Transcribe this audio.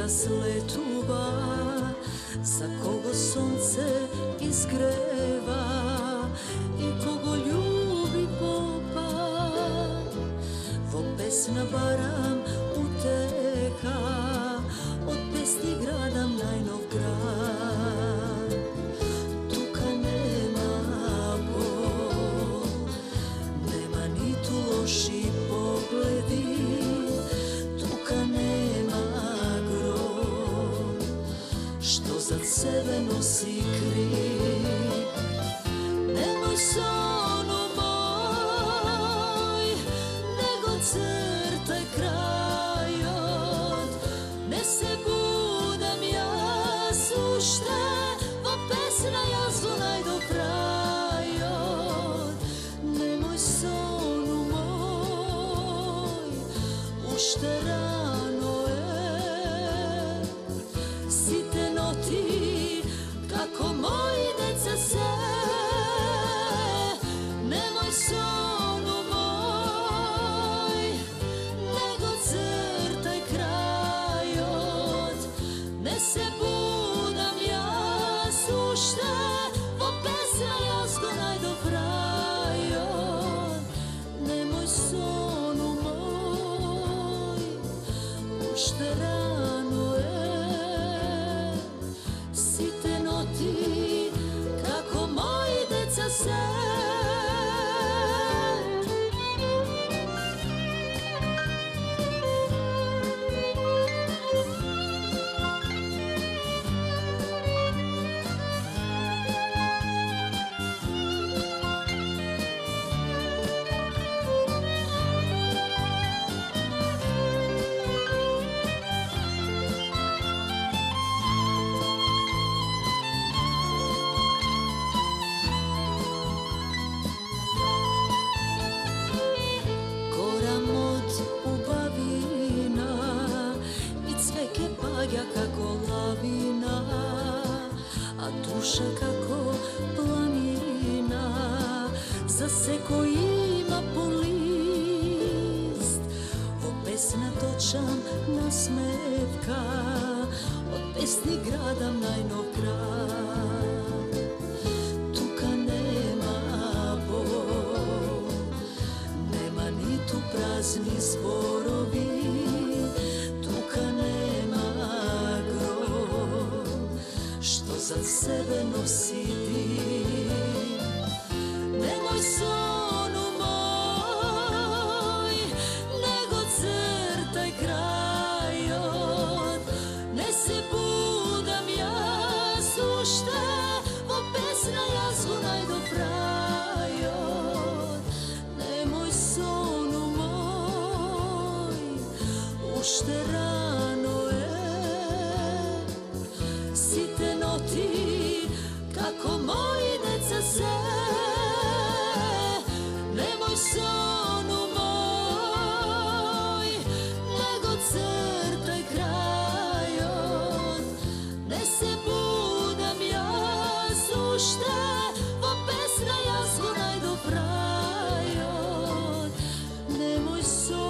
deca sletuva, za kogo sunce izgreva i kogo ljubi popa. Vo pesna baram uteha, od pesni gradam najnov grad. Tuka nema bol, nema ni tu loši pogledi, tuka nema grob, što za sebe nosi kriv. Nemoj sonu moj, nego crtaj krajot, ne se budem ja sušte, vo pesna ja zvonaj do krajot. Nemoj sonu moj, ušte rano je, site noti, kako moji deca se. Nemoj sonu moj, nego crtaj krajot, ne se budam ja sušte, vo pesna ja zgonaj do krajot. Nemoj sonu moj, ušte rano je, site noti, kako moji deca se. Kako lavina, a duša kako planina, za se ko ima po list. Vo pesna točam nasmevka, od pesni gradam najnov grad. Tuka nema bol, nema ni tu prazni zborovi, tuka nema grob, što za sebe nosi dim. Nemoj sonu moj, nego crtaj krajot, ne se budam ja sušte, vo pesna ja zvonaj do krajot. Nemoj sonu moj, ušte rano je, site noti, kako moji deca se. Nemoj sonu moj, nego crtaj krajot, ne se budam ja sušte, vo pesna ja zvonaj do krajot. Nemoj sonu